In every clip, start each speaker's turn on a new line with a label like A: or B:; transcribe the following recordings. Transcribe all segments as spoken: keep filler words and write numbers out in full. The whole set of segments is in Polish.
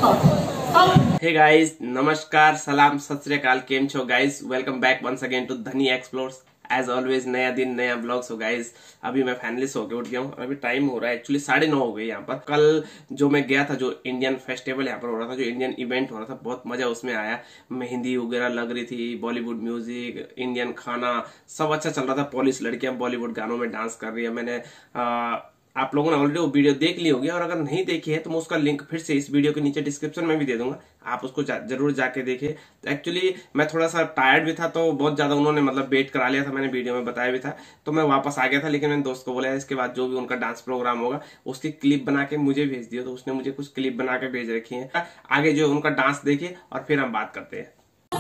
A: Hey guys, नमस्कार, सलाम, सत श्री अकाल, केम छो guys. Welcome back once again to Dhani explores. As always नया दिन नया ब्लॉग्स हो गाइस। अभी मैं फाइनली सो के उठ गया हूँ। अभी टाइम हो रहा है एक्चुअली साढ़े नौ हो गए यहाँ पर। कल जो मैं गया था, जो इंडियन फेस्टिवल यहाँ पर हो रहा था, जो इंडियन इवेंट हो रहा था, बहुत मजा उसमें आया। मेहंदी वगैरह लग रही थी, बॉलीवुड म्यूजिक, इंडियन खाना, सब अच्छा चल रहा था। पुलिस लड़कियां बॉलीवुड गानों में डांस कर रही है। मैंने आ, आप लोगों ने ऑलरेडी वो वीडियो देख ली होगी, और अगर नहीं देखी है तो मैं उसका लिंक फिर से इस वीडियो के नीचे डिस्क्रिप्शन में भी दे दूंगा, आप उसको जा, जरूर जाके देखिए। तो एक्चुअली मैं थोड़ा सा टायर्ड भी था, तो बहुत ज्यादा उन्होंने मतलब वेट करा लिया था, मैंने वीडियो में बताया भी था, तो मैं वापस आ गया था। लेकिन मैंने दोस्त को बोला इसके बाद जो भी उनका डांस प्रोग्राम होगा उसकी क्लिप बना के मुझे भेज दियो। तो उसने मुझे कुछ क्लिप बना के भेज रखी है। आगे जो उनका डांस देखिए और फिर हम बात करते हैं।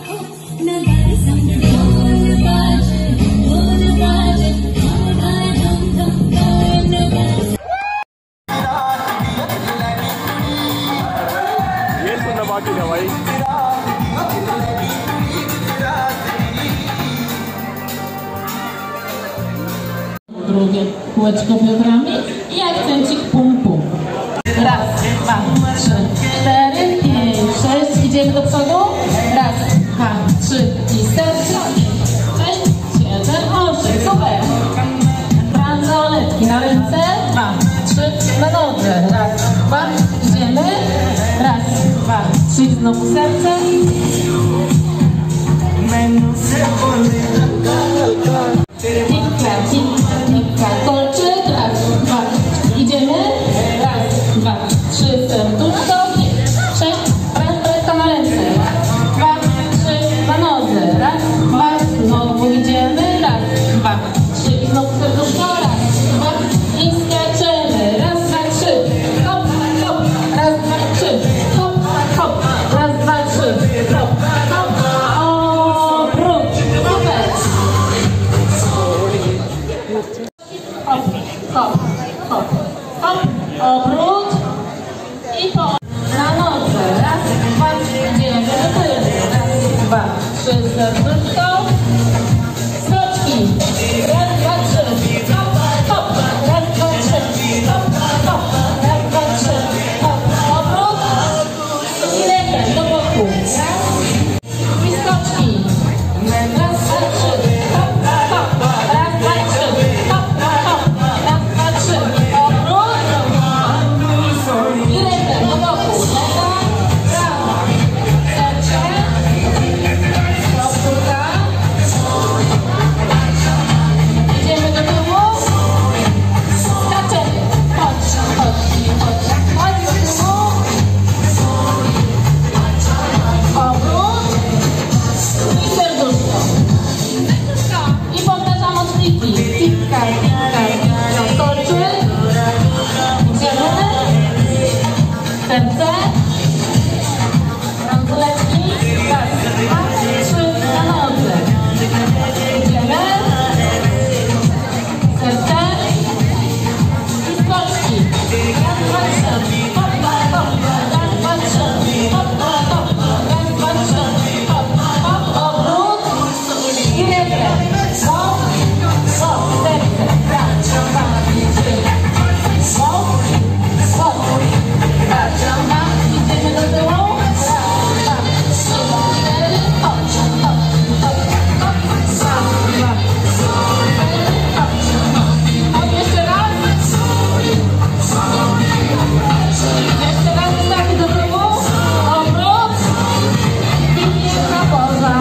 B: बाकी है भाई।
C: Drugie kółeczko biodrami i akcencik pum pum. Raz, dwa, trzy, cztery, pięć, sześć. Idziemy do przodu. Raz, dwa, trzy i start. Sześć, siedem, osiem. Super. Bransoletki na ręce. Dwa, trzy, na nodze. Raz, dwa, idziemy. Raz, dwa, trzy, znowu serce. Tikka, tikka, tikka, kolczyk. Raz, dwa, idziemy. Raz, dwa, trzy, serduszko. Sześć, bransoletka na ręce. Dwa, trzy, na nodze. Raz, dwa, znowu idziemy. Raz, dwa, trzy i znowu serduszko. Raz, dwa i skaczemy. Raz, dwa, trzy. Hop, hop. Raz, dwa, trzy. Hop, hop. Raz, dwa, trzy. Hop, hop. Obrót. Super. Hop, hop, hop, hop. Obrót. I po. Na nodze. Raz, dwa, idziemy do tyłu. Raz, dwa, trzy, serduszko. Skoczki. Raz, dwa, trzy. Hop, hop. Raz, dwa, trzy. Hop, hop. Raz, dwa, trzy. Hop, obrót. I rękę do boku. Raz. I skoczki. Raz, dwa, trzy. Hop, hop. Raz, dwa, trzy. Hop, hop. Raz, dwa, trzy. Obrót. I rękę do boku. Lewa, prawa. Serce. Powtórka. Idziemy do tyłu. Skaczemy. Chodź, chodź, chodź. Chodź do tyłu. Obrót. I serduszko. I powtarzam odkliki. Tikka, tikka, tikka. Kolczyk. Idziemy. Serce. Bransoletki. Raz, dwa, trzy. Na nodze. Idziemy. Serce. I skoczki. Raz, dwa, trzy. Hop, hop. Raz, dwa, trzy. Hop, hop. Raz, dwa, trzy. Hop, hop. Obrót. I rękę. Hop, hop. Serce. Raz, dwa, trzy. Hop, hop. Raz, dwa. Idziemy do tyłu. Raz, dwa, trzy, cztery. Hop, hop, hop, hop. Raz, dwa, cztery. Hop, hop. Hop, jeszcze raz. Jeszcze raz stawimy do tyłu. Obrót. I piękna poza.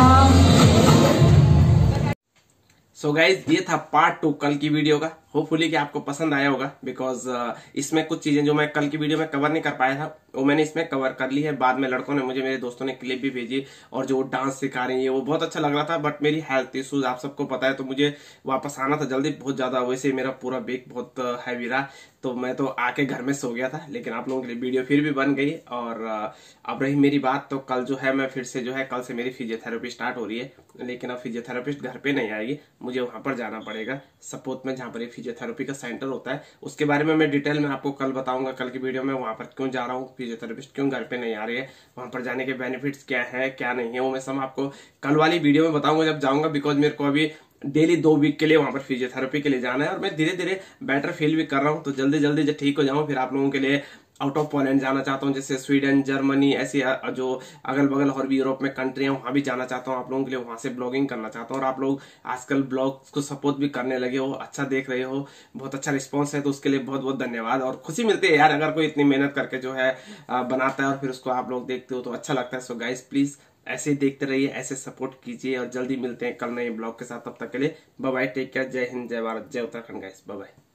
A: So so guys, ये था part two कल की वीडियो का। होपफुली कि आपको पसंद आया होगा, बिकॉज uh, इसमें कुछ चीजें जो मैं कल की वीडियो में कवर नहीं कर पाया था वो मैंने इसमें कवर कर ली है। बाद में लड़कों ने मुझे, मेरे दोस्तों ने क्लिप भी भेजी, और जो डांस सिखा रही है वो बहुत अच्छा लग रहा था। बट मेरी हेल्थ इश्यूज आप सबको पता है, तो मुझे वापस आना था जल्दी बहुत ज्यादा। वैसे मेरा पूरा बैग बहुत हैवी रहा, तो मैं तो आके घर में सो गया था। लेकिन आप लोगों के लिए वीडियो फिर भी बन गई। और अब रही मेरी बात, तो कल जो है मैं फिर से जो है, कल से मेरी फिजियोथेरेपी स्टार्ट हो रही है। लेकिन अब फिजियोथेरेपिस्ट घर पे नहीं आएगी, मुझे वहां पर जाना पड़ेगा सपोर्ट में, जहां पर फिजियोथेरेपी का सेंटर होता है। उसके बारे में मैं डिटेल में आपको कल बताऊंगा, कल की वीडियो में। वहां पर क्यों जा रहा हूँ, फिजियोथेरेपिस्ट क्यों घर पे नहीं आ रही है, वहां पर जाने के बेनिफिट्स क्या है क्या नहीं है, वो मैं सब आपको कल वाली वीडियो में बताऊंगा जब जाऊंगा। बिकॉज मेरे को अभी डेली दो वीक के लिए वहां पर फिजियोथेरेपी के लिए जाना है, और मैं धीरे धीरे बेटर फील भी कर रहा हूँ। तो जल्दी जल्दी जब ठीक हो जाऊं फिर आप लोगों के लिए आउट ऑफ पोलैंड जाना चाहता हूँ, जैसे स्वीडन, जर्मनी, ऐसी जो अगल बगल और भी यूरोप में कंट्री है वहां भी जाना चाहता हूँ आप लोगों के लिए, वहां से ब्लॉगिंग करना चाहता हूँ। और आप लोग आजकल ब्लॉग्स को सपोर्ट भी करने लगे हो, अच्छा देख रहे हो, बहुत अच्छा रिस्पॉन्स है, तो उसके लिए बहुत बहुत धन्यवाद। और खुशी मिलती है यार, अगर कोई इतनी मेहनत करके जो है बनाता है और फिर उसको आप लोग देखते हो तो अच्छा लगता है। सो गाइस प्लीज ऐसे ही देखते रहिए, ऐसे सपोर्ट कीजिए, और जल्दी मिलते हैं कल नए ब्लॉग के साथ। तब तक के लिए बाय बाय, टेक केयर, जय हिंद, जय भारत, जय उत्तराखंड गाइस, बाय बाय।